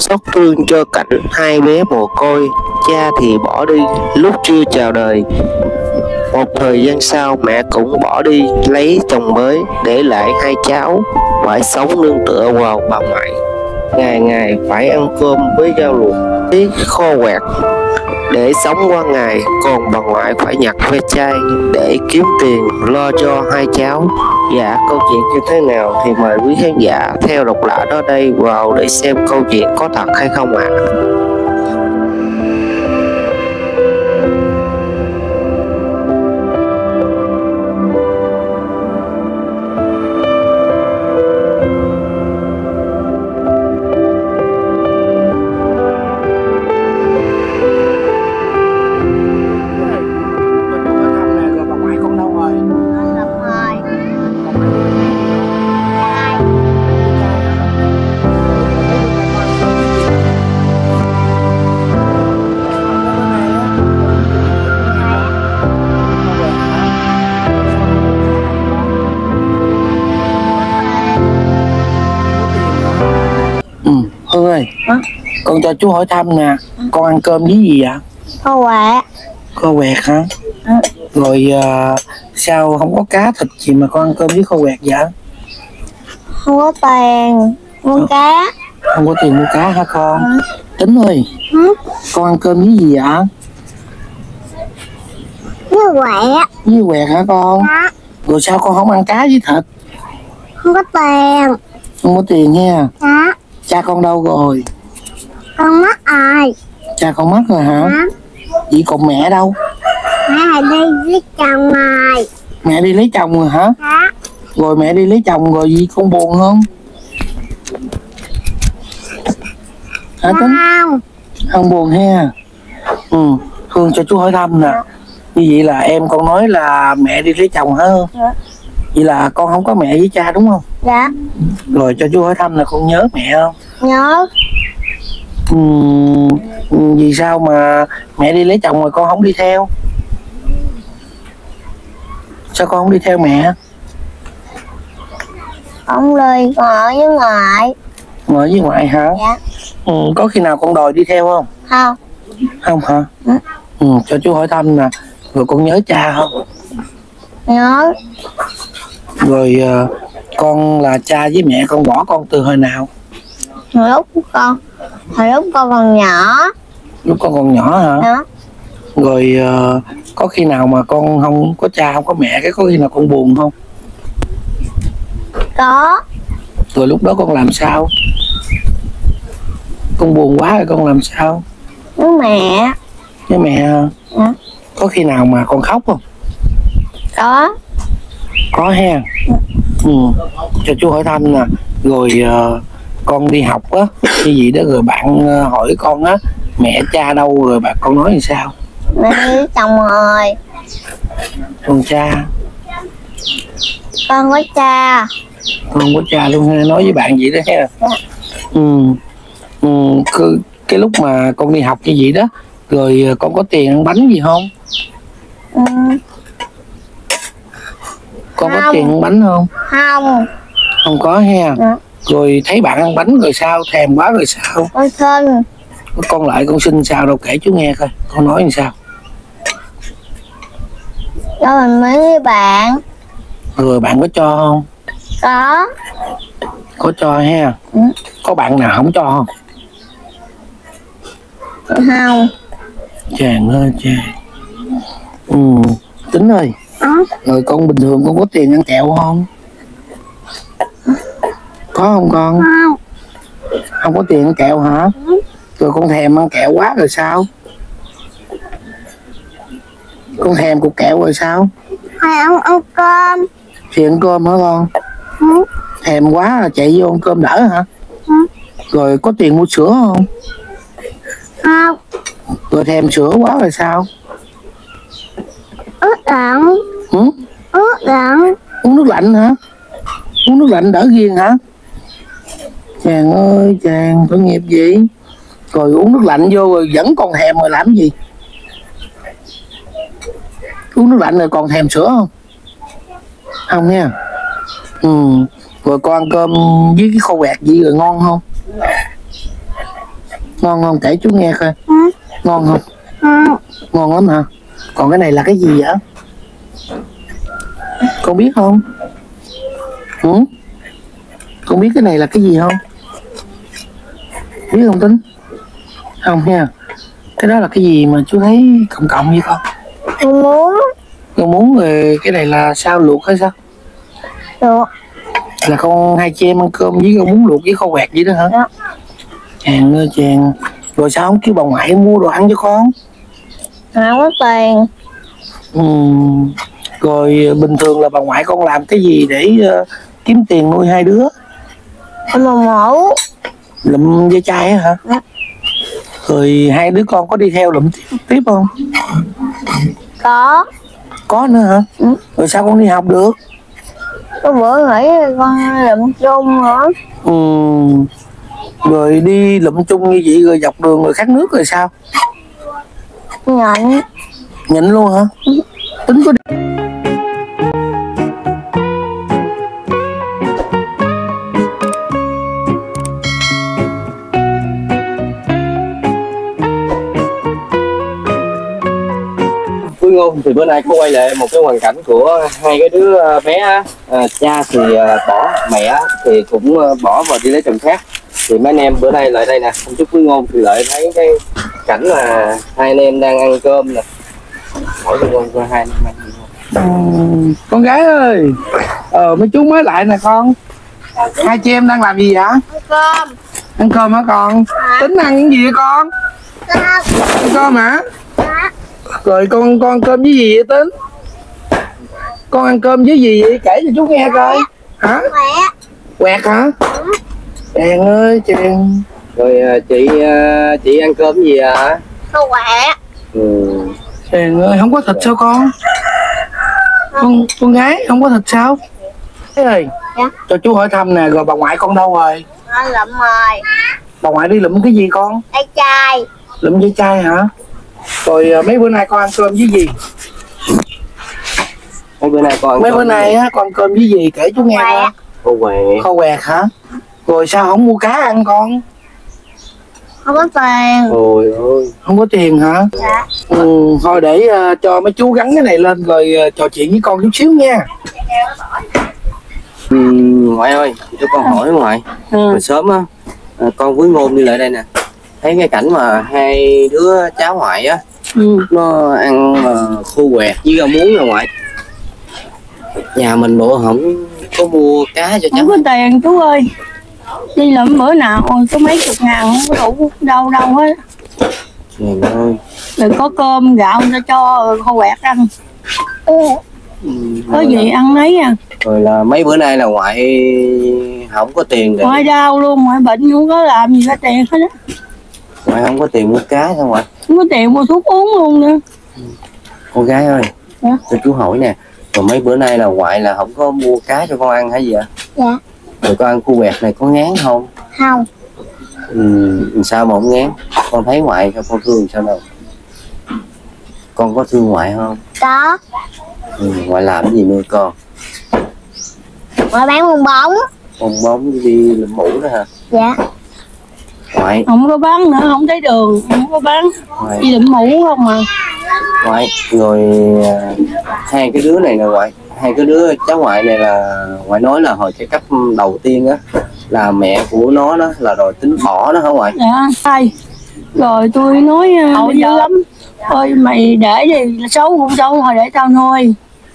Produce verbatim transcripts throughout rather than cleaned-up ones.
xót thương cho cảnh hai bé mồ côi, cha thì bỏ đi lúc chưa chào đời. Một thời gian sau mẹ cũng bỏ đi lấy chồng mới, để lại hai cháu phải sống nương tựa vào bà ngoại. Ngày ngày phải ăn cơm với rau luộc, tí kho quẹt để sống qua ngày, còn bà ngoại phải nhặt ve chai để kiếm tiền lo cho hai cháu. Dạ, câu chuyện như thế nào thì mời quý khán giả theo độc lạ đó đây vào để xem câu chuyện có thật hay không ạ. À. Hương ơi, hả? Con cho chú hỏi thăm nè, con ăn cơm với gì vậy? Kho quẹt. Kho quẹt hả? Ừ. Rồi uh, sao không có cá thịt gì mà con ăn cơm với kho quẹt vậy? Không có tiền mua ừ. cá. Không có tiền mua cá hả con? Ừ. Tính ơi, ừ. Con ăn cơm với gì vậy? Với quẹt. Với quẹt hả con? Đó. Rồi sao con không ăn cá với thịt? Không có tiền. Không có tiền nha. Đó. Cha con đâu rồi? Con mất rồi. Cha con mất rồi hả? Đó. Vậy còn mẹ đâu? Mẹ đi lấy chồng rồi. Mẹ đi lấy chồng rồi hả? Đó. Rồi mẹ đi lấy chồng rồi gì con buồn không? Hả Tính? Không. Không buồn ha. Ừ, Hương cho chú hỏi thăm nè. Như vậy là em con nói là mẹ đi lấy chồng hả Hương? Dạ. Vậy là con không có mẹ với cha đúng không? Dạ. Rồi cho chú hỏi thăm là con nhớ mẹ không? Nhớ. Ừ, vì sao mà mẹ đi lấy chồng rồi con không đi theo? Sao con không đi theo mẹ? Không đi, con ở với ngoại. Ở với ngoại hả? Dạ. Ừ, có khi nào con đòi đi theo không? Không. Không hả? Ừ. Ừ, cho chú hỏi thăm nè. Rồi con nhớ cha không? Nhớ. Rồi uh, con là cha với mẹ con bỏ con từ hồi nào? Hồi lúc con Hồi lúc con còn nhỏ. Lúc con còn nhỏ hả? Đó. Rồi uh, có khi nào mà con không có cha không có mẹ, cái có khi nào con buồn không? Có. Rồi lúc đó con làm sao? Con buồn quá rồi con làm sao? Với mẹ. Với mẹ hả? Đó. Có khi nào mà con khóc không? Có. Có ha. Ừ. Cho chú hỏi thăm nè. Rồi uh, con đi học á, như vậy đó, rồi bạn uh, hỏi con á, mẹ cha đâu, rồi bạn con nói làm sao? Mẹ đi chồng rồi. Con cha? Con có cha. Con không có cha luôn ha, nói với bạn vậy đó ha. Dạ. Ừ. Ừ. Cái, cái lúc mà con đi học như vậy đó, rồi con có tiền ăn bánh gì không? Ừ. Con không. Có tiền ăn bánh không? Không. Không có ha. Dạ. Rồi thấy bạn ăn bánh rồi sao? Thèm quá rồi sao? Con xin. Con lại con xin sao đâu, kể chú nghe coi. Con nói làm sao? Cho mình mấy với bạn. Rồi bạn có cho không? Có. Có cho ha. Ừ. Có bạn nào không cho không? Không. Chàng ơi chàng. Ừ. Tính ơi. Ừ. Rồi con bình thường con có tiền ăn kẹo không? Có không con? Không. Không có tiền ăn kẹo hả? Ừ. Rồi con thèm ăn kẹo quá rồi sao? Con thèm cục kẹo rồi sao? Hay ăn, ăn cơm. Thì ăn cơm hả con? Ừ. Thèm quá là chạy vô ăn cơm đỡ hả? Ừ. Rồi có tiền mua sữa không? Không. Rồi thèm sữa quá rồi sao? Ướt lạnh. Ừ? Ướt lạnh. Uống nước lạnh hả? Uống nước lạnh đỡ ghiền hả? Chàng ơi chàng, tội nghiệp gì? Rồi uống nước lạnh vô rồi vẫn còn thèm rồi làm gì? Uống nước lạnh rồi còn thèm sữa không? Không nha. Ừ. Rồi con ăn cơm với cái kho quẹt gì rồi ngon không? Ngon không? Kể chú nghe coi. Ừ. Ngon không? Ừ. Ngon lắm hả? Còn cái này là cái gì vậy? Con biết không? Ừ? Con biết cái này là cái gì không? Biết không Tính? Không nha. Cái đó là cái gì mà chú thấy cộng cộng vậy con? Con muốn. Con muốn về cái này là sao, luộc hay sao? Được. Là con hai chị em ăn cơm với con muốn luộc với kho quẹt vậy đó hả? Đó. Chàng ơi chàng. Rồi sao không kêu bà ngoại mua đồ ăn cho con? Không có tiền. Ừ. Rồi bình thường là bà ngoại con làm cái gì để uh, kiếm tiền nuôi hai đứa? Em mà mổ. Lụm dây chai á hả? Đó. Rồi hai đứa con có đi theo lụm tiếp, tiếp không? Có. Có nữa hả? Ừ. Rồi sao con đi học được? Có bữa nghỉ con lụm chung nữa. Ừ. Rồi đi lụm chung như vậy rồi dọc đường rồi khát nước rồi sao? Nhận. Nhịn luôn hả? Ừ. Tính có đi. Quý Ngôn thì bữa nay có quay lại một cái hoàn cảnh của hai cái đứa bé á. À, cha thì bỏ, mẹ thì cũng bỏ và đi lấy chồng khác. Thì mấy anh em bữa nay lại đây nè, không chúc Quý Ngôn thì lại thấy cái cảnh là hai anh em đang ăn cơm nè. Hỏi Quý Ngôn coi hai anh em ăn gì không? Ừ, con gái ơi, ờ mấy chú mới lại nè con. Hai chị em đang làm gì vậy? Ăn cơm. Ăn cơm hả con? Tính ăn cái gì vậy con? Cơm. Ăn cơm hả? Đó. Rồi con con ăn cơm với gì vậy Tính? Con ăn cơm với gì vậy? Kể cho chú nghe coi. Hả? Mẹ. Quẹt hả? Chàng ơi chàng. Rồi chị chị ăn cơm gì à? Không quẹ. Ừ. Chàng ơi, không có thịt sao con? Con con gái không có thịt sao? Thế ơi. Dạ. Cho chú hỏi thăm nè, rồi bà ngoại con đâu rồi? Nó lụm rồi. Bà ngoại đi lụm cái gì con? Đây chai. Lụm dây chai hả? Rồi à, mấy bữa nay con ăn cơm với gì? Mấy bữa nay con ăn Mấy cơm bữa nay gì? á con ăn cơm với gì kể chú nghe coi. Cô quẹt. Kho quẹt hả? Rồi sao không mua cá ăn con? Không có tiền. Ôi ơi. Không có tiền hả? Dạ. Ừ, thôi để uh, cho mấy chú gắn cái này lên rồi uh, trò chuyện với con chút xíu nha. Ừ, ngoại ơi, cho con hỏi ngoại. Ừ. Hồi sớm á, à, con với Ngôn đi lại đây nè, thấy cái cảnh mà hai đứa cháu ngoại á, Ừ. nó ăn uh, khô quẹt với rau muống rồi ngoại. Nhà mình bộ không có mua cá cho cháu. Không có tiền chú ơi, đi lụm bữa nào có mấy chục ngàn không có đủ đâu đâu hết. Trời ơi. Rồi có cơm gạo người ta cho khô quẹt ăn. Ừ. Ừ, Có gì ăn nấy à. rồi là mấy bữa nay là ngoại không có tiền để Ngoại đau luôn, ngoại bệnh không có làm gì có tiền hết á. ngoại không có tiền mua cá sao ngoại? Không có tiền mua thuốc uống luôn nữa. Con gái ơi, Dạ. cho chú hỏi nè, rồi mấy bữa nay là ngoại là không có mua cá cho con ăn hay gì ạ? Dạ. Rồi con ăn khô quẹt này có ngán không? Không. Ừ, sao mà không ngán? Con thấy ngoại sao con thương sao đâu? Con có thương ngoại không? Có. Ừ, ngoại làm cái gì nuôi con? Ngoại bán bong bóng. Bong bóng đi lụm mũ đó hả? Dạ. Ngoại, Không có bán nữa, không thấy đường, không có bán. ngoại, Đi lụm mũ không mà. ngoại, rồi à, hai cái đứa này nè ngoại, hai cái đứa cháu ngoại này là ngoại nói là hồi cái cấp đầu tiên á là mẹ của nó đó là rồi tính bỏ nó hả ngoại? Dạ, sai. Rồi tôi nói uh, dữ lắm. Thôi mày để đi, xấu cũng xấu, thôi để tao nuôi.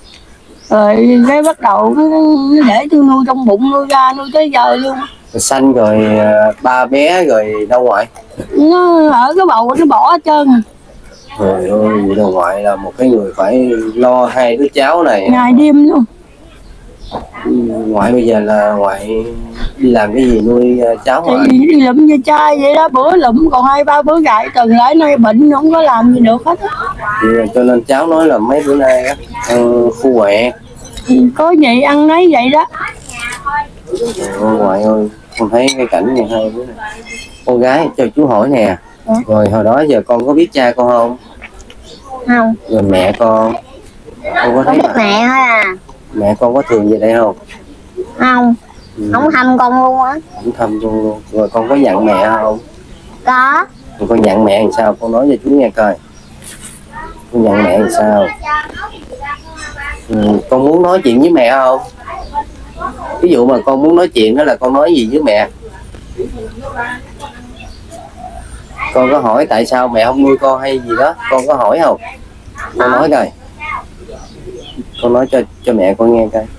Rồi cái bắt đầu nó nó để tôi nuôi trong bụng, nuôi ra nuôi tới giờ luôn. Rồi sanh rồi à, ba bé rồi đâu ngoại? Nó ở cái bầu nó bỏ hết trơn. Trời ơi, vậy là ngoại là một cái người phải lo hai đứa cháu này. Ngày đêm luôn. Ừ, ngoại bây giờ là ngoại đi làm cái gì nuôi uh, cháu ngoại? Thì đi lụm dây chai vậy đó, bữa lụm còn hai ba bữa gại tuần lại nay bệnh không có làm gì được hết á. Thì cho nên cháu nói là mấy bữa nay á ăn khô quẹt. Thì có vậy ăn nấy vậy đó. Trời ơi, ngoại ơi, con thấy cái cảnh này hai đứa này. Con gái cho chú hỏi nè. Dạ. Rồi hồi đó giờ con có biết cha con không? Không. Rồi mẹ con con có Có thấy biết mẹ thôi à. mẹ con có thường về đây không? Không. Ừ, Không thăm con luôn á. cũng thăm con luôn. Rồi con có giận mẹ không? Có. Con dặn mẹ làm sao, con nói cho chú nghe coi. Con dặn mẹ làm sao? Ừ, con muốn nói chuyện với mẹ không? Ví dụ mà con muốn nói chuyện đó là con nói gì với mẹ? Con có hỏi tại sao mẹ không nuôi con hay gì đó, con có hỏi không? Con nói coi. Con nói cho cho mẹ con nghe coi.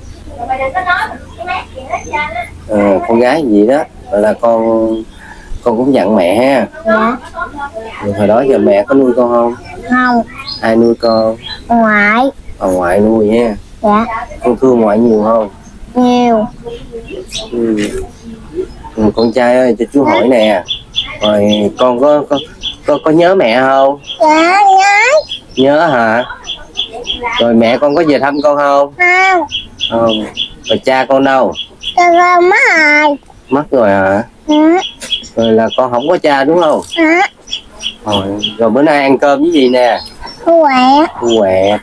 Ờ, con gái gì đó là con con cũng dặn mẹ ha. Dạ. Rồi hồi đó giờ mẹ có nuôi con không? Không. Ai nuôi con? Ngoại. Bà ngoại nuôi ha. Dạ. Con thương ngoại nhiều không? Nhiều. Ừ. Ừ, con trai ơi, cho chú hỏi nè, rồi con có có có, có nhớ mẹ không? Dạ nhớ. Nhớ hả? Rồi mẹ con có về thăm con không? Không. Không. Rồi cha con đâu? Cha con mất rồi. Mất rồi hả? Ừ. Rồi là con không có cha đúng không? Ừ. Rồi, rồi bữa nay ăn cơm với gì nè? Khỏe. Quẹt.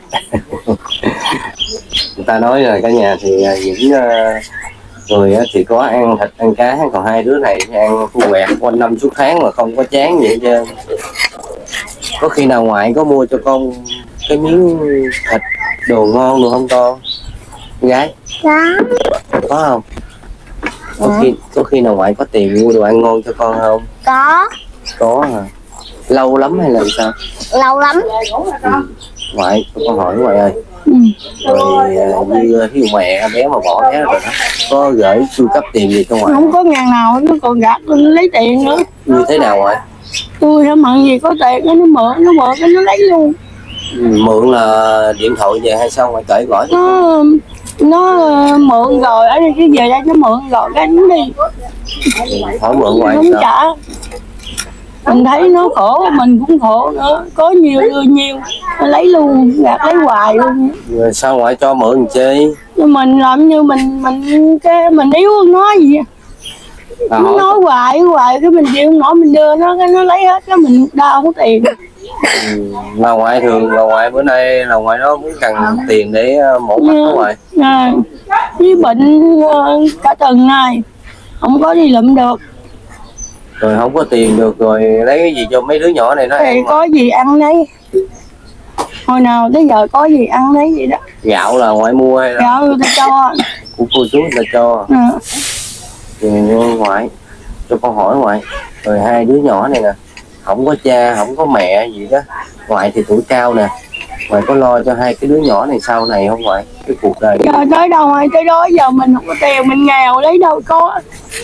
Người ta nói rồi cả nhà thì những uh, người thì có ăn thịt ăn cá, còn hai đứa này ăn khu quẹt quanh năm suốt tháng mà không có chán vậy chứ. Có khi nào ngoại có mua cho con cái miếng thịt đồ ngon được không con? Gái Có. có không? Có khi có khi nào ngoại có tiền mua đồ ăn ngon cho con không? Có. Có hả? Lâu lắm hay là sao? Lâu lắm. Ừ. Ngoại, con hỏi ngoại ơi. Ừ. Rồi như ví dụ mẹ bé mà bỏ bé rồi đó, có gửi chu cấp tiền gì cho ngoại? Không có ngàn nào nó còn gạt tôi lấy tiền nữa. Như thế nào ngoại? Tôi đã mặn gì có tiền nó mượn nó mượn cái nó lấy luôn. Ừ, mượn là điện thoại về hay sao ngoại kể gọi? Nó nó mượn rồi ở đây cái về đây nó mượn rồi cái nó đi. Hỏi mượn ngoại Không sao? trả. Mình thấy nó khổ mình cũng khổ nữa, có nhiều đưa nhiều nó lấy luôn, gạt lấy hoài luôn. Rồi sao ngoại cho mượn làm chi? Nhưng mình làm như mình mình cái mình yếu hơn nó gì vậy. À, Nó hỏi. nói hoài hoài cái mình chịu không nổi mình đưa nó cái nó lấy hết cái mình đau có tiền. Ừ, là ngoại thường là ngoại bữa nay là ngoại nó cũng cần tiền để uh, mổ mắt đó ngoại. À, với bệnh uh, cả tuần này không có đi lụm được Rồi không có tiền được rồi lấy cái gì cho mấy đứa nhỏ này nó thì ăn mà. có gì ăn đấy. Hồi nào tới giờ có gì ăn đấy vậy đó. Gạo là ngoại mua hay là Gạo người ta cho. của cô chú người ta cho? À. Thì ngoại cho con hỏi ngoại, rồi hai đứa nhỏ này nè, không có cha không có mẹ gì đó, ngoại thì tuổi cao nè, ngoại có lo cho hai cái đứa nhỏ này sau này không ngoại? Cái cuộc đời Giờ tới đâu hay tới đó, giờ mình không có tiền mình nghèo lấy đâu có.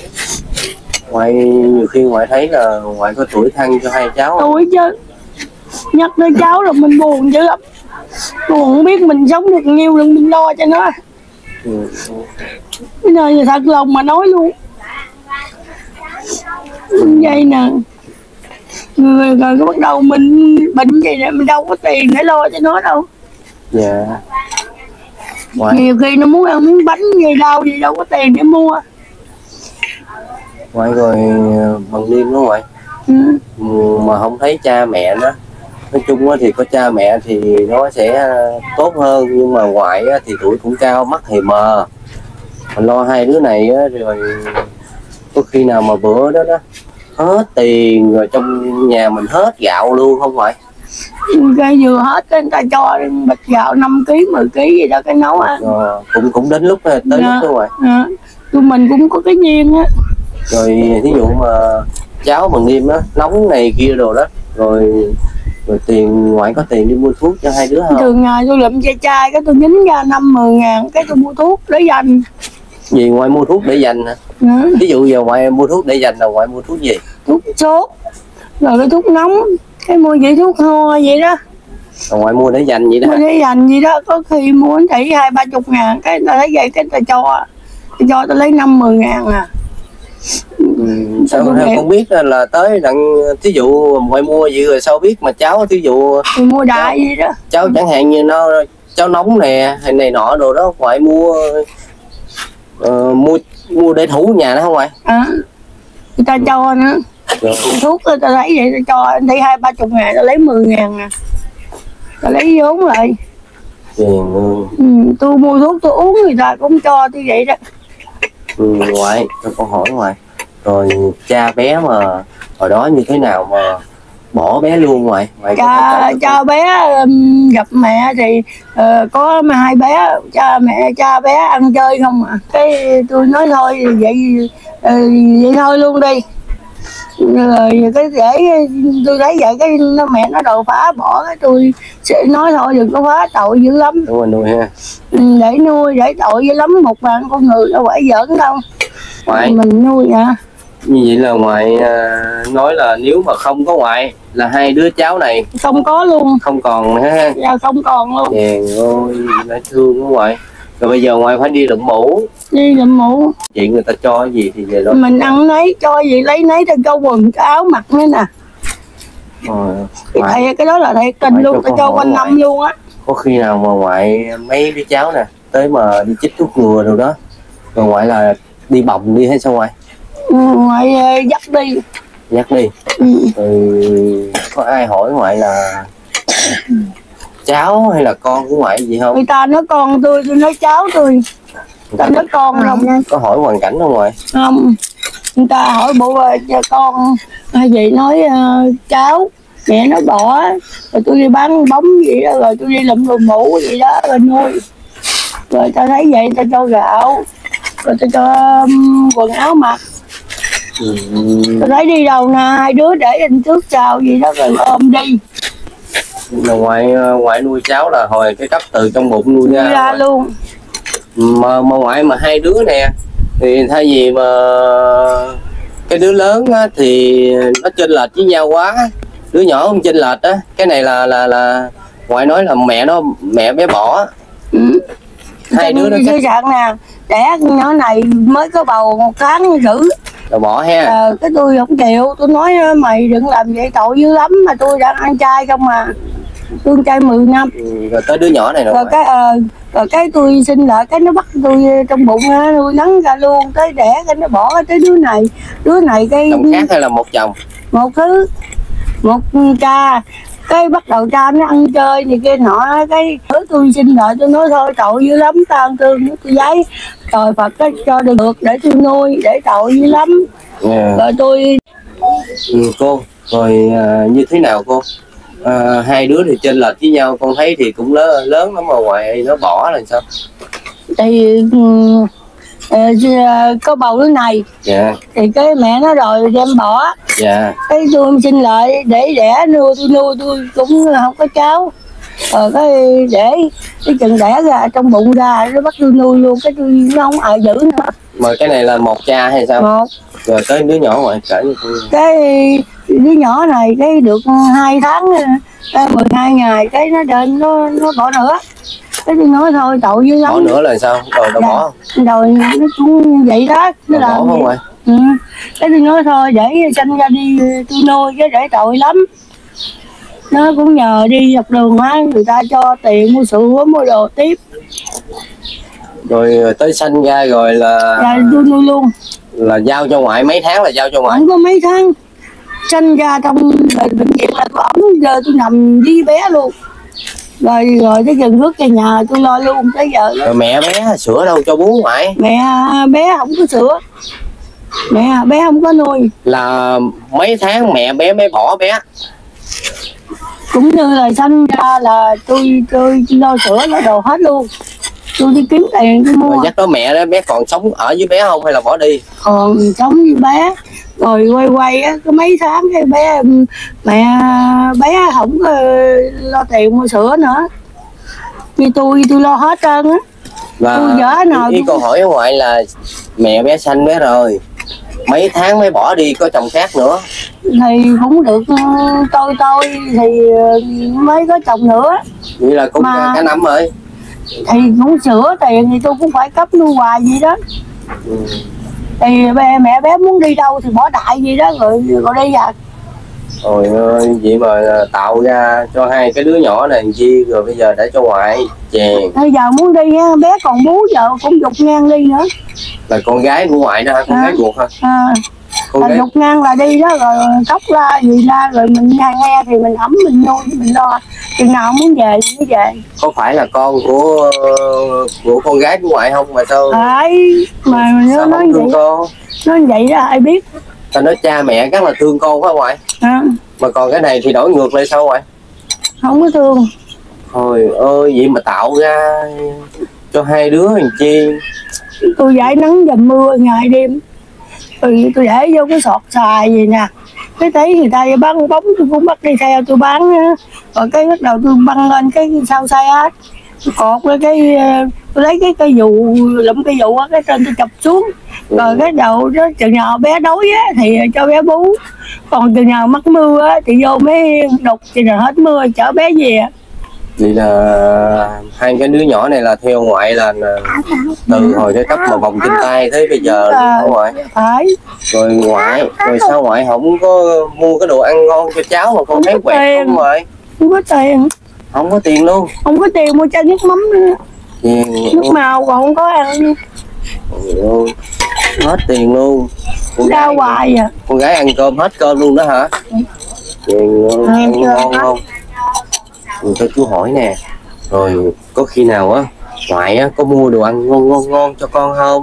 ngoại nhiều khi ngoại thấy là ngoại có tuổi thân cho hai cháu không? Tôi chứ nhắc tới cháu là mình buồn dữ lắm, buồn không biết mình sống được nhiêu lần mình lo cho nó. Ừ. Cái này thật lòng mà nói luôn. Vậy nè, người rồi cái bắt đầu mình bệnh vậy nè, mình đâu có tiền để lo cho nó đâu. Dạ. Ngoại, Nhiều khi nó muốn ăn miếng bánh gì đâu gì đâu có tiền để mua. ngoại rồi bằng đêm đó ngoại. Ừ. Mà không thấy cha mẹ nó, nói chung thì có cha mẹ thì nó sẽ tốt hơn, nhưng mà ngoại thì tuổi cũng cao, mắt thì mờ, mình lo hai đứa này rồi có khi nào mà bữa đó đó hết tiền rồi trong nhà mình hết gạo luôn không ngoại? Cái vừa hết cái người ta cho bịch gạo năm ký mười ký gì đó cái nấu ăn. Rồi, cũng cũng đến lúc tới Dạ. lúc đó ngoại. À, tụi mình cũng có cái duyên á. Rồi thí dụ mà cháu bằng đêm á nóng này kia đồ đó, rồi rồi tiền ngoại có tiền đi mua thuốc cho hai đứa không? Thường ngày tôi lụm chai chai cái tôi nhính ra năm mười ngàn cái tôi mua thuốc để dành. Gì ngoại mua thuốc để dành hả? Ừ. Ví dụ giờ ngoại mua thuốc để dành là ngoại mua thuốc gì? Thuốc sốt rồi cái thuốc nóng, cái mua vậy thuốc ho vậy đó. Là ngoại mua để dành vậy đó Mua hả? để dành gì đó, có khi mua chỉ hai ba chục ngàn cái ta lấy vậy cái ta cho ta cho ta lấy năm mười ngàn à. Ừ, sao Tôi không, hiểu. không biết là tới đặng thí dụ ngoại mua vậy rồi sao biết mà cháu thí dụ Thì mua đại vậy đó. cháu chẳng hạn như nó cháu nóng nè hay này nọ đồ đó ngoại mua uh, mua mua để thủ nhà đó không ngoại? À, người ta cho nữa. Rồi. Thuốc người ta lấy vậy ta cho thấy hai ba chục ngàn ta lấy mười ngàn à, ta lấy vốn lại. Tiền, ừ. Ừ, tôi mua thuốc tôi uống người ta cũng cho tôi vậy đó. Ừ, ngoại cho con hỏi ngoại, rồi cha bé mà hồi đó như thế nào mà bỏ bé luôn ngoại. Ngoại có cha thể cha bé um, gặp mẹ thì uh, có hai bé cha mẹ cha bé ăn chơi không à, cái tôi nói thôi vậy uh, vậy thôi luôn đi. Rồi cái để tôi thấy vậy cái nó mẹ nó đòi phá bỏ, cái tôi sẽ nói thôi đừng có phá, tội dữ lắm. đúng rồi, nuôi ha. Ừ, để nuôi để tội dữ lắm, một bạn con người đâu phải giỡn đâu. Ngoại Mình nuôi hả? như vậy là ngoại à, nói là nếu mà không có ngoại là hai đứa cháu này Không có luôn. không còn nữa ha. Dạ không còn luôn. Chèn ơi nó thương quá ngoại. Rồi bây giờ ngoại phải đi lụm mũ, Đi lụm mũ. chuyện người ta cho cái gì thì về đó Mình ăn nấy, cho gì lấy nấy, ta câu quần cái áo mặc nữa nè. rồi, Cái, ngoại, thầy, cái đó là thầy kinh ngoại luôn, cho ta con cho hỏi quanh ngoại. năm luôn á. có khi nào mà ngoại mấy đứa cháu nè tới mà đi chích thuốc ngừa rồi đó rồi ngoại là đi bồng đi hay sao ngoại? Ừ, ngoại ờ, dắt đi. Nhắc đi. Ừ. Rồi có ai hỏi ngoại là cháu hay là con của ngoại gì không? Người ta nói con tôi, tôi nói cháu tôi. Ta nói con không, Có hỏi hoàn cảnh không ngoại? không. Người ta hỏi bộ cho con hay gì nói uh, cháu. Mẹ nó bỏ, rồi tôi đi bán bóng vậy đó, rồi tôi đi lụm đồ mũ vậy đó, rồi nuôi. Rồi ta thấy vậy ta cho gạo, rồi ta cho um, quần áo mặc. Ừ. Tôi thấy đi đâu nè, hai đứa để anh trước sau gì đó rồi ôm đi. Là ngoại ngoại nuôi cháu là hồi cái cấp từ trong bụng nuôi ra, Ra luôn. mà, mà ngoại mà hai đứa nè thì thay vì mà cái đứa lớn á, thì nó chênh lệch với nhau quá, đứa nhỏ không chênh lệch á, cái này là là là ngoại nói là mẹ nó mẹ bé bỏ. Ừ. Hai đứa nó cái cách dạng nè, đẻ con nhỏ này mới có bầu một tháng rưỡi. là bỏ ha. Ờ, cái tôi không chịu, tôi nói mày đừng làm vậy tội dữ lắm, mà tôi đang ăn chay không mà. Tôi ăn chay mười năm. Ừ, rồi tới đứa nhỏ này nữa. Rồi cái ờ, rồi cái tôi sinh lại cái nó bắt tôi trong bụng á, nuôi nấng ra luôn, tới đẻ cái nó bỏ tới đứa này. Đứa này cái Chồng khác hay là một chồng? một thứ, một cha, cái bắt đầu cha nó ăn chơi thì kia nọ, cái thứ tôi sinh lại tôi nói thôi tội dữ lắm, tao ăn thương tôi giấy trời Phật cái cho được để tôi nuôi, để tội dữ lắm. Yeah. Rồi tôi Ừ, cô rồi à, như thế nào cô? À, hai đứa thì chênh lệch với nhau, con thấy thì cũng lớn lớn lắm mà ngoại nó bỏ là sao? thì uh, uh, có bầu đứa này Dạ thì cái mẹ nó rồi đem bỏ, dạ. cái tôi xin lại để đẻ nuôi, tôi nuôi tôi cũng không có cháu. Rồi cái để cái chừng đẻ ra trong bụng ra nó bắt tôi nuôi luôn, cái tôi nó không ở giữ nữa. Mà cái này là một cha hay sao? Một Rồi tới đứa nhỏ ngoại kể cho tôi. cái đứa nhỏ này cái được hai tháng mười hai ngày cái nó đến nó nó bỏ nữa, cái tôi nói thôi tội dữ lắm. Bỏ nữa là sao? Rồi nó Dạ. bỏ. Rồi nó cũng vậy đó, nó Nó bỏ làm không vậy. ngoại? Ừ. Cái tôi nói thôi để sanh ra đi tôi nuôi, cái để tội lắm. Nó cũng nhờ đi dọc đường á, người ta cho tiền mua sữa mua đồ tiếp. Rồi tới sanh ra rồi là Là tôi nuôi luôn. là giao cho ngoại, mấy tháng là giao cho ngoại? Không có mấy tháng sanh ra trong bệnh viện là tôi ẩm, giờ tôi nằm với bé luôn. Rồi rồi cái dần rước về nhà tôi lo luôn tới giờ. Rồi mẹ bé sữa đâu cho bú ngoại? Mẹ bé không có sữa, mẹ bé không có nuôi. Là mấy tháng mẹ bé mới bỏ bé? Cũng như là sanh ra là tôi tôi, tôi lo sữa lo đồ hết luôn, tôi đi kiếm tiền tôi mua. Rồi dắt đó mẹ đó bé còn sống ở với bé không hay là bỏ đi? Còn sống với bé, rồi quay quay á có mấy tháng cái bé mẹ bé không có lo tiền mua sữa nữa, như tôi tôi lo hết trơn á. Và Tôi dở nào ý cũng- câu hỏi ở ngoại là mẹ bé sanh bé rồi mấy tháng mới bỏ đi, có chồng khác nữa? Thì cũng được tôi tôi thì mới có chồng nữa, Vậy là cũng Mà- cả năm rồi. thì cũng sữa tiền thì tôi cũng phải cấp nuôi hoài vậy đó. Ừ. Thì bé, mẹ bé muốn đi đâu thì bỏ đại gì đó rồi rồi đi à. Rồi ơi, vậy mà tạo ra cho hai cái đứa nhỏ này làm chi, rồi bây giờ để cho ngoại chèn. Bây giờ muốn đi á, bé còn bú giờ cũng dục ngang đi nữa. Là con gái của ngoại đó hả? Con À. gái ruột hả? À, Con là gái dục ngang là đi đó, rồi khóc ra gì ra rồi mình nghe nghe thì mình ấm mình nuôi mình lo, chừng nào muốn về thì mới về. có phải là con của của con gái của ngoại không mà sao? Đấy mà nó Sao nói không vậy, thương con? nói vậy đó ai biết. Ta nói cha mẹ rất là thương con phải không ngoại? À, Mà còn cái này thì đổi ngược lại sao vậy? Không có thương. Trời ơi, vậy mà tạo ra cho hai đứa làm chi? Tôi giải nắng dầm mưa ngày đêm. Tôi, tôi để vô cái sọt xài gì nè. Cái thấy người ta bán bóng tôi cũng bắt đi theo tôi bán. Rồi cái bắt đầu tôi băng lên cái sau xe hết. Tôi cột lên cái tôi lấy cái cây dù lụm cây dù á, cái trên tôi chọc xuống. Rồi cái đầu đó chừng nào bé đói á thì cho bé bú. Còn chừng nào mắc mưa á thì vô mấy đục, chừng nào hết mưa chở bé về. Vậy là hai cái đứa nhỏ này là theo ngoại là từ hồi cái cấp mà vòng trên tay tới bây giờ À, luôn ngoại. phải. Rồi ngoại, rồi sao ngoại không có mua cái đồ ăn ngon cho cháu mà con Không thấy có quẹt tiền. không ngoại? Không có tiền. Không có tiền luôn. Không có tiền mua chai nước mắm nữa. Tiền Nước màu còn không có ăn. luôn. Hết tiền luôn. Con Đau gái, hoài à. con gái ăn cơm hết cơm luôn đó hả? Tiền Ăn ăn chưa ngon hết. không? Ừ, cho chú hỏi nè. Rồi có khi nào á ngoại á có mua đồ ăn ngon ngon ngon cho con không?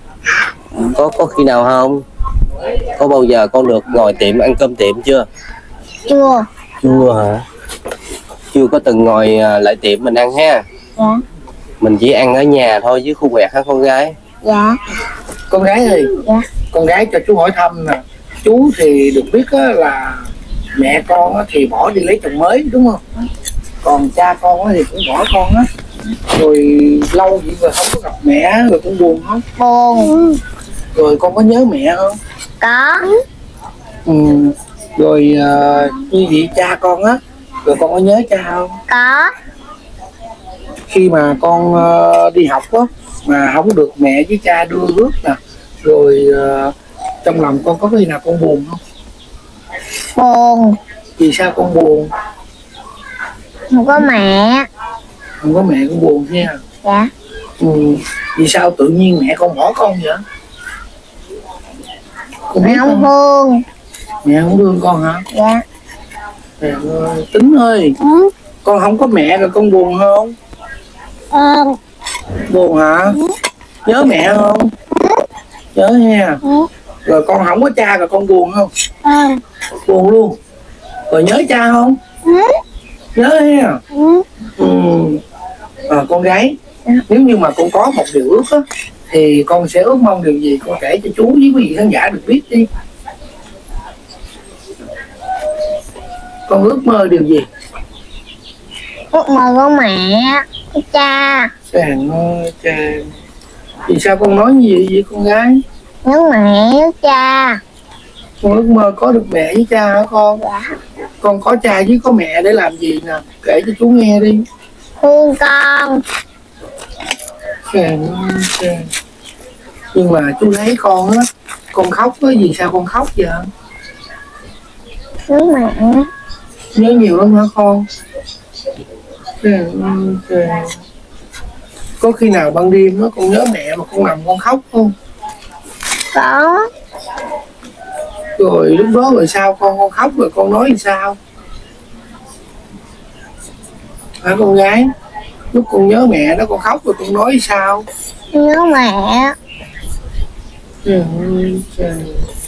Có có khi nào không? Có bao giờ con được ngồi tiệm ăn cơm tiệm chưa? Chưa. Chưa hả? Chưa có từng ngồi à, lại tiệm mình ăn ha. Dạ. Mình chỉ ăn ở nhà thôi với khu quẹt hả con gái? Dạ. Con gái ơi, Dạ. con gái cho chú hỏi thăm nè. Chú thì được biết á, là mẹ con á, thì bỏ đi lấy chồng mới đúng không? Còn cha con á, thì cũng bỏ con á. Rồi lâu vậy rồi không có gặp mẹ rồi con buồn không? Buồn. Rồi con có nhớ mẹ không? Có. Ừ. Rồi uh, như vậy cha con á, rồi con có nhớ cha không? Có. Khi mà con uh, đi học á mà không được mẹ với cha đưa rước nè, rồi uh, trong lòng con có khi nào con buồn không? Buồn. Vì sao con buồn? Không có mẹ. Không có mẹ con buồn nha. Dạ. Ừ. Vì sao tự nhiên mẹ con bỏ con vậy? Con Mẹ biết không không? thương. Mẹ không thương con hả? Dạ. Mẹ ơi, Tính ơi, Ừ. con không có mẹ rồi con buồn không? Ờ. Buồn hả? Nhớ mẹ không? Nhớ nha. Ừ. Rồi con không có cha rồi con buồn không? Ờ. Buồn luôn. Rồi nhớ cha không? Ừ. Nhớ nha. Ừ. Ừ. À, con gái, nếu như mà con có một điều ước á, thì con sẽ ước mong điều gì? Con kể cho chú với quý vị khán giả được biết đi. Con ước mơ điều gì? Ước mơ có mẹ, có cha. Chàng ơi chàng. Vì sao con nói như vậy vậy con gái? Nhớ mẹ, nhớ cha. Con ước mơ có được mẹ với cha hả con? Dạ. Con có cha với có mẹ để làm gì nè? Kể cho chú nghe đi. Thương con. Chàng ơi chàng. Nhưng mà chú thấy con á, con khóc á, vì sao con khóc vậy? Nhớ mẹ. Nhớ nhiều lắm hả con? Chàng ơi chàng. Có khi nào ban đêm á con nhớ mẹ mà con nằm con khóc không? Có. Rồi lúc đó rồi sao con con khóc rồi con nói làm sao? Hả con gái? Lúc con nhớ mẹ đó con khóc rồi con nói sao? Nhớ mẹ. Trời ơi, trời.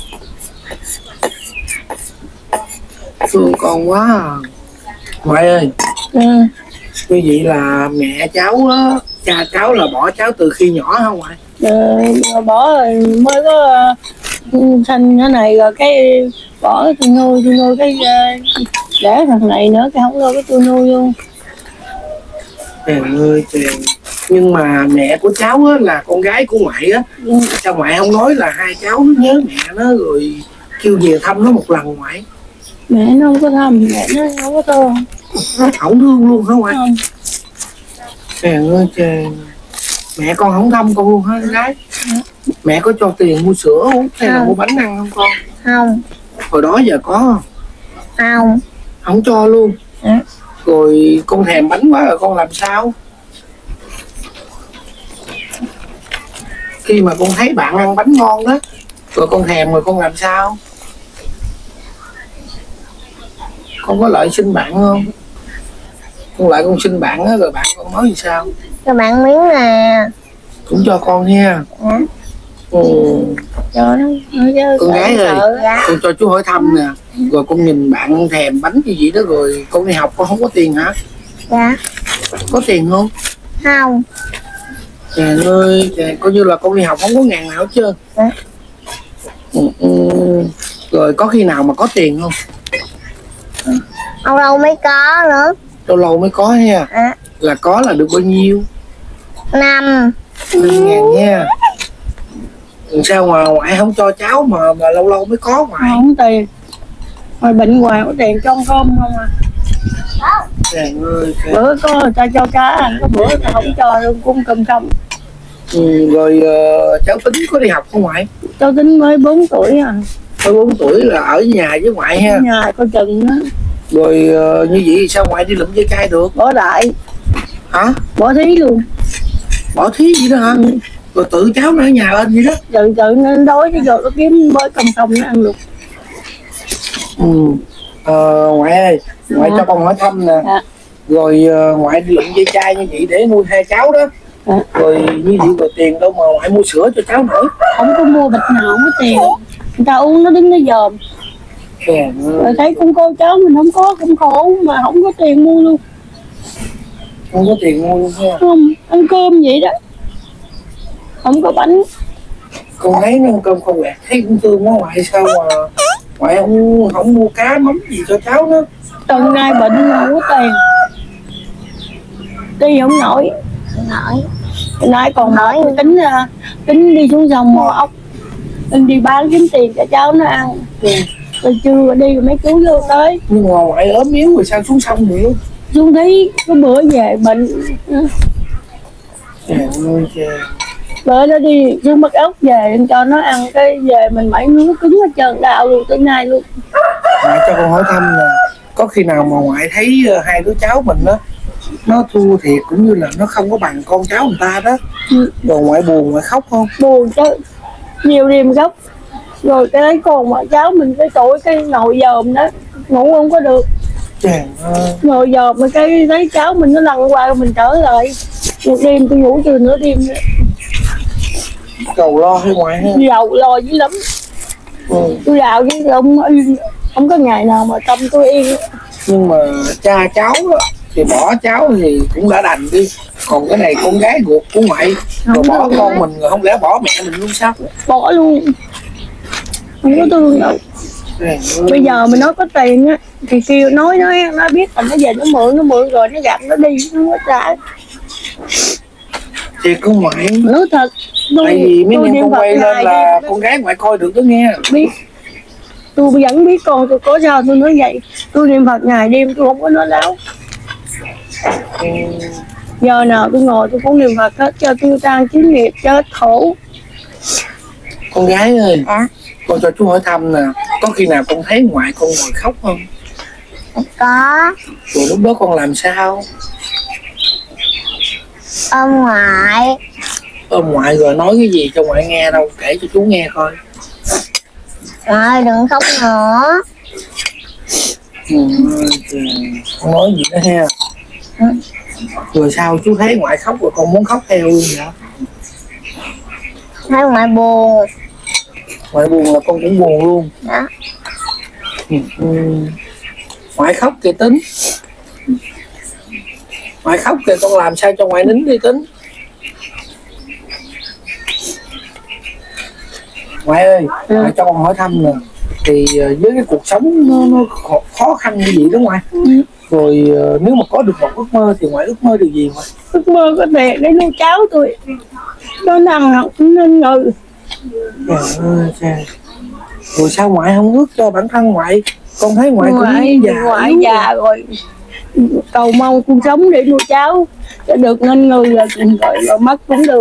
Thương con quá à. Ngoại ơi, Ừ. như vậy là mẹ cháu á, cha cháu là bỏ cháu từ khi nhỏ hả ngoại? Rồi bỏ rồi mới có uh, sinh cái này rồi cái bỏ cái tôi nuôi tôi nuôi cái uh, để thằng này nữa cái không nuôi cái tôi nuôi luôn. Trời ơi trời. Nhưng mà mẹ của cháu á, là con gái của ngoại á, Ừ. sao ngoại không nói là hai cháu nó nhớ mẹ nó rồi kêu về thăm nó một lần ngoại? Mẹ nó không có thăm, mẹ nó không có thương. Không thương luôn hả ngoại? Không. Trời ơi trời. Mẹ con không thăm con luôn hả con gái? Mẹ có cho tiền mua sữa uống hay là Không. mua bánh ăn không con? Không. Hồi đó giờ có không? Không. Không cho luôn. Ừ. Rồi con thèm bánh quá rồi con làm sao? Khi mà con thấy bạn ăn bánh ngon đó, rồi con thèm rồi con làm sao? Con có lại xin bạn không? Con lại con xin bạn á, rồi bạn con nói gì sao? Cho bạn miếng nè. Cũng cho con nha. Dạ. Ừ. Cho nó nó chứ Con gái ơi, Dạ. con cho chú hỏi thăm nè. Rồi con nhìn bạn thèm bánh như vậy đó, rồi con đi học con không có tiền hả? Dạ. Có tiền không? Không. Trời ơi, trời, coi như là con đi học không có ngàn nào hết trơn. Dạ. Ừ, ừ. Rồi có khi nào mà có tiền không? Lâu lâu mới có nữa. Lâu lâu mới có ha. À. Là có là được bao nhiêu? Năm. năm ngàn nha. Sao mà ngoại không cho cháu mà mà lâu lâu mới có ngoại? Không tiền. Rồi bệnh hoài có tiền cho cơm không à. Trời ơi, trời. Bữa có người ta cho cá ăn, có bữa người ta không cho luôn, cũng cầm không. Ừ, rồi uh, cháu Tính có đi học không ngoại? Cháu Tính mới bốn tuổi à. Mới bốn tuổi là ở nhà với ngoại ha. Ở nhà coi chừng đó. Rồi uh, như vậy thì sao ngoại đi lụm dây cai được? Bỏ đại. Hả? Bỏ thí luôn. Bỏ thí vậy đó hả? Ừ. Rồi tự cháu nó ở nhà lên vậy đó. Tự tự nên đói chứ rồi nó kiếm bới cầm không nó ăn được. Ừ. Ờ, ngoại ơi, ngoại dạ. cho con hỏi thăm nè. Dạ. Rồi uh, ngoại đi lụm dây chai như vậy để nuôi hai cháu đó. Dạ. Rồi như vậy rồi tiền đâu mà ngoại mua sữa cho cháu nổi? Không có mua bịch nào không có tiền. Người ta uống nó đứng nó dòm. Yeah. Rồi thấy con cô cháu mình không có, cũng khổ mà không có tiền mua luôn. Không có tiền mua luôn ha. Không, ăn cơm vậy đó. Không có bánh. Con thấy nó ăn cơm con quẹt thấy cũng thương quá ngoại, sao mà ngoại không không mua cá mắm gì cho cháu đó? Tuần nay bệnh không có tiền. Đi không nổi. Không nổi. Nay còn hỏi tính tính đi xuống sông mò ốc. Tính đi bán kiếm tiền cho cháu nó ăn. Ừ. Rồi chưa đi rồi mấy chú vô tới. Nhưng mà ngoại ốm yếu rồi sao xuống sông được? Xuống thấy có bữa về bệnh. Trời ơi trời. Bữa đó đi xuống bắt ốc về cho nó ăn, cái về mình mẩy nó cứng hết trơn, đau luôn tới nay luôn. Ngoại cho con hỏi thăm là có khi nào mà ngoại thấy uh, hai đứa cháu mình đó nó thua thiệt cũng như là nó không có bằng con cháu người ta đó, ừ. Rồi ngoại buồn ngoại khóc không? Buồn chứ, nhiều đêm khóc. Rồi cái đấy còn mà cháu mình cái tuổi cái ngồi dòm đó, ngủ không có được. Trời ơi. Ngồi dòm mà cái thấy cháu mình nó lăn qua mình trở lại. Một đêm tôi ngủ từ nửa đêm nữa. Cầu lo hay ngoại ha? Giàu lo dữ lắm. Ừ. Tôi đào chứ không không có ngày nào mà tâm tôi yên. Nhưng mà cha cháu đó, thì bỏ cháu thì cũng đã đành đi, còn cái này con gái ruột của ngoại rồi bỏ con đấy. Mình không lẽ bỏ mẹ mình luôn sao? Bỏ luôn, không có thương đâu. Bây giờ mình nói có tiền á thì kêu nói nó nó biết là nó về nó mượn nó mượn rồi nó gặp nó đi nó không có trả. Thì con ngoại nói thật tôi, tại vì mấy em con quay lên là đi, con gái ngoại coi được đó nghe. Biết tôi vẫn biết con tôi có sao tôi nói vậy. Tôi niệm Phật ngày đêm tôi không có nói láo. Ừ. Giờ nào tôi ngồi tôi cũng niệm Phật hết cho tiêu tan chiến nghiệp cho hết khổ. Con gái ơi, à? Con cho chú hỏi thăm nè, có khi nào con thấy ngoại con ngồi khóc không? Có. Rồi lúc đó con làm sao? Ôm ngoại. Ôm ngoại rồi nói cái gì cho ngoại nghe đâu, kể cho chú nghe coi. Ngoại đừng khóc nữa. Ừ, con nói gì đó ha. Ừ. Rồi sao chú thấy ngoại khóc rồi con muốn khóc theo luôn vậy? Thấy ngoại buồn. Ngoại buồn là con cũng buồn luôn. Đó. Ừ. Ngoại khóc kìa Tính. Ngoại khóc kìa, con làm sao cho ngoại nín đi Tính. Ngoại ơi, ừ. Ngoại cho con hỏi thăm nè. Thì với cái cuộc sống nó, nó khó khăn như vậy đó ngoại. Ừ. Rồi nếu mà có được một ước mơ thì ngoại ước mơ điều gì ngoại? Ước mơ có tiền để nuôi cháu tôi. Nó năng học nên ngừ. Trời ơi trời. Rồi sao ngoại không ước cho bản thân ngoại? Con thấy ngoại, ngoại cũng già, ngoại già rồi. Cầu mong cuộc sống để nuôi cháu để được nên người là rồi, rồi mất cũng được.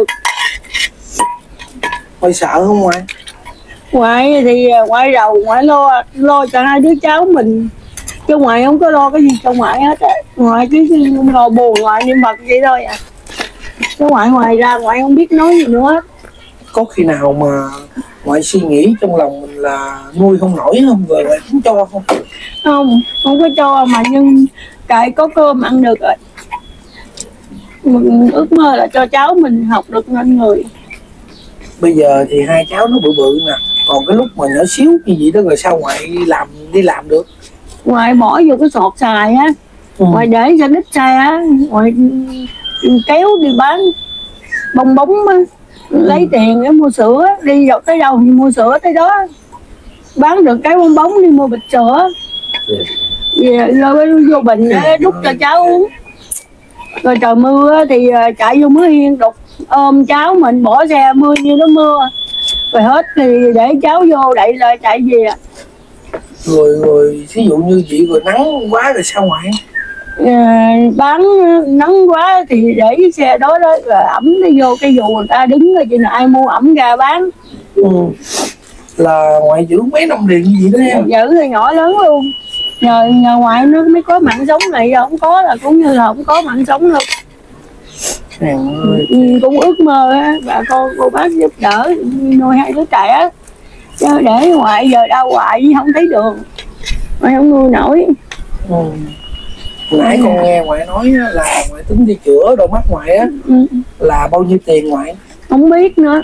Ngoại sợ không ngoại? Ngoại thì ngoại giàu, ngoại lo lo cho hai đứa cháu mình, chứ ngoại không có lo cái gì cho ngoại hết á. Ngoại cứ ngồi buồn ngoại niệm Phật vậy thôi à. Chứ ngoại ngoài ra ngoại không biết nói gì nữa. Có khi nào mà ngoại suy nghĩ trong lòng mình là nuôi không nổi không, rồi ngoại cũng cho không? Không, không có cho mà nhưng cái có cơm ăn được rồi. Mình ước mơ là cho cháu mình học được nên người. Bây giờ thì hai cháu nó bự bự nè, còn cái lúc mà nhỏ xíu như vậy đó rồi sao ngoại đi làm đi làm được? Ngoại bỏ vô cái sọt xài á, ừ. Ngoại để cho đít xe á, ngoại kéo đi bán bong bóng á, ừ. Lấy tiền để mua sữa, đi dọc tới đâu thì mua sữa tới đó, bán được cái bong bóng đi mua bịch sữa, yeah. Rồi vô bình đút cho cháu uống. Rồi trời mưa thì chạy vô mứa hiên đục ôm cháu mình, bỏ xe mưa như nó mưa, rồi hết thì để cháu vô đậy lại chạy về. Rồi rồi ví dụ như vậy rồi nắng quá rồi sao ngoại? À, bán nắng quá thì để cái xe đó đó rồi ẩm nó vô cái dù người ta đứng rồi chứ nào ai mua ẩm ra bán. Ừ. Là ngoại giữ mấy năm liền như vậy đó em? Giữ rồi nhỏ lớn luôn. Nhờ, nhờ ngoại nó mới có mạng sống này, không có là cũng như là không có mạng sống luôn. Ừ, cũng ước mơ á, bà con cô bác giúp đỡ nuôi hai đứa trẻ, chứ để ngoại giờ đau hoài không thấy đường, ngoại không nuôi nổi. Ừ. Nãy con nghe ngoại nói là ngoại tính đi chữa đôi mắt ngoại á, ừ. Là bao nhiêu tiền ngoại? Không biết nữa.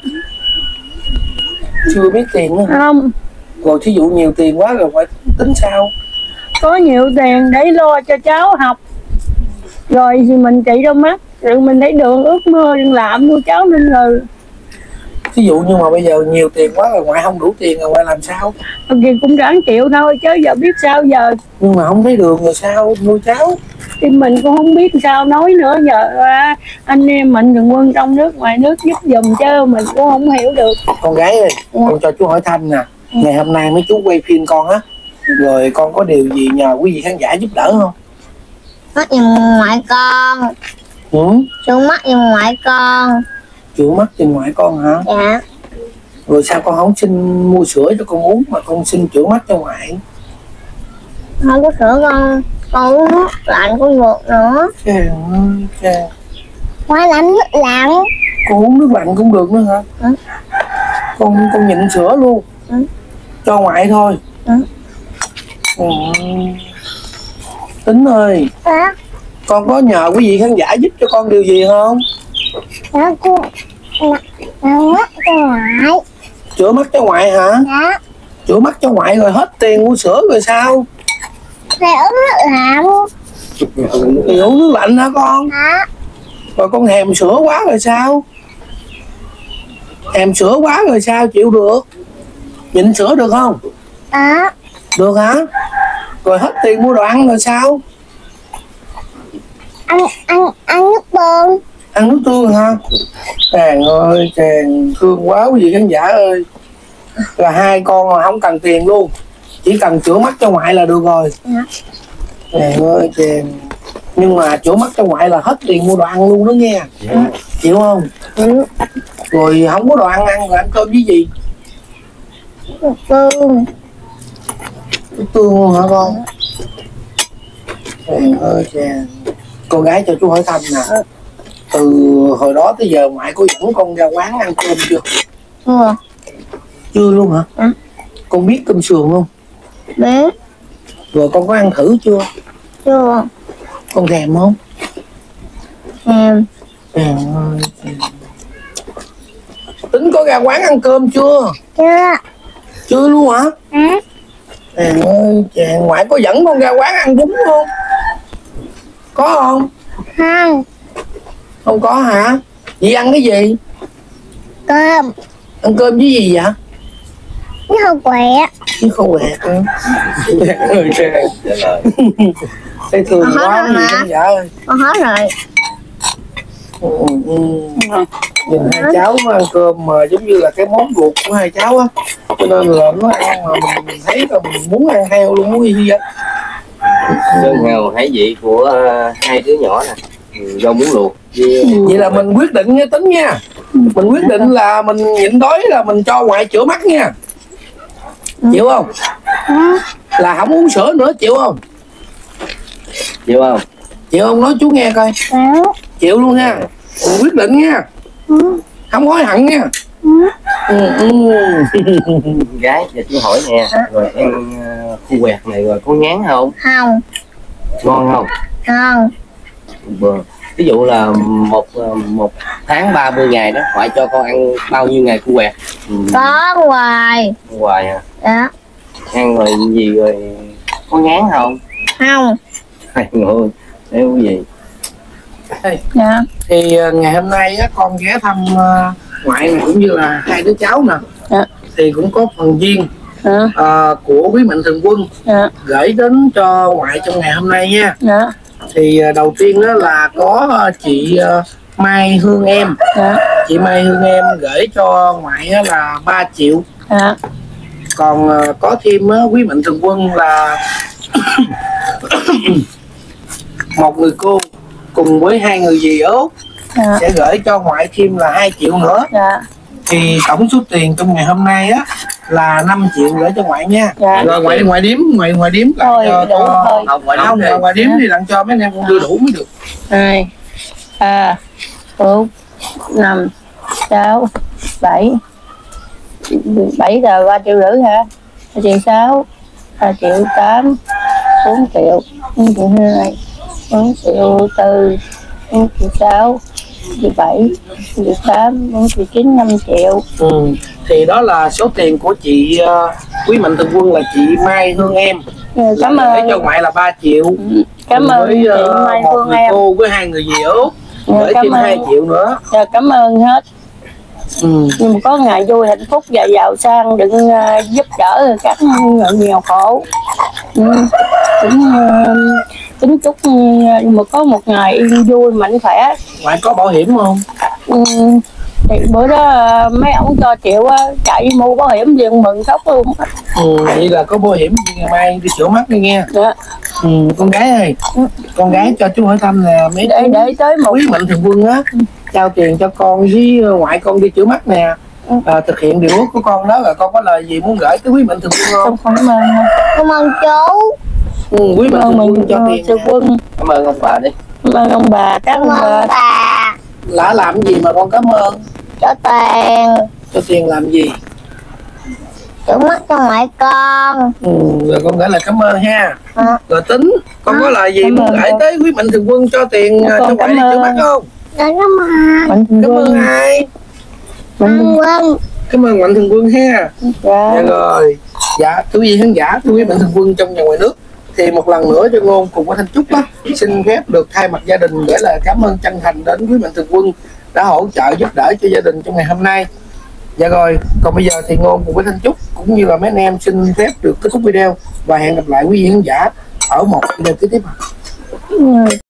Chưa biết tiền nữa. Không. Rồi thí dụ nhiều tiền quá rồi ngoại tính sao? Có nhiều tiền để lo cho cháu học, rồi thì mình trị đôi mắt, rồi mình thấy đường ước mơ đừng làm nuôi cháu nên rồi. Ví dụ như mà bây giờ nhiều tiền quá rồi ngoại không đủ tiền rồi ngoại làm sao? Thì cũng ráng chịu thôi chứ giờ biết sao giờ. Nhưng mà không thấy đường rồi sao nuôi cháu? Thì mình cũng không biết sao nói nữa, giờ anh em mình đừng quân trong nước ngoài nước giúp giùm chứ mình cũng không hiểu được. Con gái ơi, ừ. Con cho chú hỏi thăm nè, ừ. Ngày hôm nay mấy chú quay phim con á, rồi con có điều gì nhờ quý vị khán giả giúp đỡ không? Mắt giùm ngoại con. Ừ? Chú mắt giùm ngoại con. Chữa mắt giùm ngoại con hả? Dạ. Rồi sao con không xin mua sữa cho con uống mà con xin chữa mắt cho ngoại? Không có sữa con, con uống nước lạnh con được nữa. Trời ơi, trời. Ngoại làm nước lạnh. Con uống nước lạnh cũng được nữa hả? Ừ. Con con nhịn sữa luôn. Ừ. Cho ngoại thôi. Ừ. Ừ. Tính ơi. À. Con có nhờ quý vị khán giả giúp cho con điều gì không? Dạ cô chữa mắt cho ngoại. Chữa mắt cho ngoại hả? Dạ. Chữa mắt cho ngoại rồi hết tiền mua sữa rồi sao? Thì uống nước lạnh. Thì uống nước lạnh hả con? Dạ. Rồi con thèm sữa quá rồi sao? Thèm sữa quá rồi sao chịu được? Nhịn sữa được không? Dạ. Được hả? Rồi hết tiền mua đồ ăn rồi sao? Ăn ăn ăn nước tương. Ăn nước tương hả? Chàng ơi, chàng thương quá quý vị khán giả ơi. Là hai con mà không cần tiền luôn, chỉ cần chữa mắt cho ngoại là được rồi. Dạ. Chàng ơi, chàng. Nhưng mà chữa mắt cho ngoại là hết tiền mua đồ ăn luôn đó nghe. Dạ. Chịu không? Ừ. Rồi không có đồ ăn ăn rồi ăn cơm với gì? Nước tương. Nước tương luôn hả con? Chàng ơi, chàng. Con gái cho chú hỏi thăm nè, từ hồi đó tới giờ ngoại có dẫn con ra quán ăn cơm chưa? Chưa. Chưa luôn hả? Ừ. Con biết cơm sườn không? Biết. Rồi con có ăn thử chưa? Chưa. Con thèm không? Thèm. Thèm ơi. Tính có ra quán ăn cơm chưa? Chưa. Chưa luôn hả? Ừ. Chàng ơi, chàng ngoại có dẫn con ra quán ăn bún không? Có không? Không. Không có hả? Vậy ăn cái gì? Cơm. Ăn cơm với gì vậy? Với khâu quẹt. Với khâu quẹt hả? Ơi chàng. Thấy thương quá gì khán giả ơi. Con hết rồi. Ừ, ừ. Nhìn hai cháu ăn cơm mà giống như là cái món ruột của hai cháu á, cho nên là nó ăn mà mình, mình thấy là mình muốn ăn theo luôn, muốn gì vậy. Sơn hào hải vị của uh, hai đứa nhỏ nè, rau muống luộc với... Vậy là mình quyết định nghe Tính nha, mình quyết định là mình nhịn đói là mình cho ngoại chữa mắt nha, chịu không? Là không uống sữa nữa, chịu không? Chịu không? Chịu không? Nói chú nghe coi. Chịu. Chịu luôn nha, mình quyết định nha, không hối hận nha. Ừ. Ừ. Gái, giờ chú hỏi nè, rồi em uh, khu quẹt này rồi có ngán không? Không. Ngon không? Không. Bờ. ví dụ là một một tháng ba mươi ngày đó, ngoại cho con ăn bao nhiêu ngày cua quẹt? Ừ. Có hoài. Hoài hả? Dạ. Ăn rồi gì rồi có ngán không? Không. Hai người nếu gì? Dạ. Thì uh, ngày hôm nay á, con ghé thăm uh, ngoại này cũng như là hai đứa cháu nè. Dạ. Thì cũng có phần duyên dạ. uh, của quý mạnh thường quân dạ. gửi đến cho ngoại trong ngày hôm nay nha. Dạ. Thì uh, đầu tiên đó là có uh, chị uh, Mai Hương Em. Dạ. Chị Mai Hương Em gửi cho ngoại uh, là ba triệu. Dạ. Còn uh, có thêm uh, quý mạnh thường quân là một người cô cùng với hai người dì út dạ. sẽ gửi cho ngoại thêm là hai triệu nữa. Dạ. Thì tổng số tiền trong ngày hôm nay á là năm triệu gửi cho ngoại nha. Dạ. Rồi ngoại ngoại điếm ngoại ngoại điếm lại thôi, cho, đủ cho... thôi. Không, ngoại không, ngoại, ngoại điếm dạ. thì đặng cho mấy anh em con đưa đủ mới được. Hai, ba, bốn, năm, sáu, bảy, bảy giờ ba triệu rưỡi hả? Ba triệu sáu, ba triệu tám, bốn triệu, bốn triệu hai, bốn triệu tư, bốn triệu sáu, bốn triệu bảy, bốn triệu tám, bốn triệu chín, năm triệu. Ừ. Thì đó là số tiền của chị uh, quý mạnh thường quân là chị Mai Hương Em. Ừ, cảm ơn. Để cho ngoại là ba triệu. Ừ, cảm ơn với, chị uh, Mai một Hương người Em. cô với hai người dì út Ừ, gửi thêm hai triệu nữa. Dạ, cảm ơn hết. Ừ. Nhưng mà có ngày vui hạnh phúc và giàu sang đừng uh, giúp đỡ các người nghèo khổ. Ừ. Cũng uh, kính chúc uh, mà có một ngày yên vui mạnh khỏe. Ngoại có bảo hiểm không? Ừ. Thì bữa đó uh, mấy ông cho triệu uh, chạy mua bảo hiểm liền mừng khóc luôn. Ừ, vậy là có bảo hiểm ngày mai đi sửa mắt đi nghe. Dạ. Ừ, con gái ơi, ừ. con gái cho chú hỏi thăm nè, mấy để để tới một quý mạnh thường quân á trao tiền cho con với ngoại con đi chữa mắt nè. À, thực hiện điều ước của con đó là con có lời gì muốn gửi tới quý mạnh thường quân không? Không, cảm ơn. Cảm ơn chú. Ừ, quý mạnh thường quân cho tiền. Thường quân. Cảm ơn ông bà đi. Cảm ơn ông bà, các ông bà. bà. Đã làm gì mà con cảm ơn? Cho tiền. Cho tiền làm gì? Chữa mắt cho ngoại con. Ừ, rồi con gửi lời cảm ơn ha. À. Rồi tính con à. có lời gì cảm muốn gửi tới quý mạnh thường quân cho tiền à, cho ngoại đi chữa mắt không? Dạ, cảm ơn. Cảm ơn ai? Mạnh quân. Cảm ơn mạnh thường quân ha. Dạ. Dạ rồi. Dạ thưa quý vị khán giả, thưa quý mạnh thường quân trong và ngoài nước, thì một lần nữa cho Ngôn cùng với Thanh Trúc đó, xin phép được thay mặt gia đình gửi lời cảm ơn chân thành đến quý mạnh thường quân đã hỗ trợ giúp đỡ cho gia đình trong ngày hôm nay. Dạ rồi, còn bây giờ thì Ngôn cùng với Thanh Trúc cũng như là mấy anh em xin phép được kết thúc video và hẹn gặp lại quý vị khán giả ở một video kế tiếp.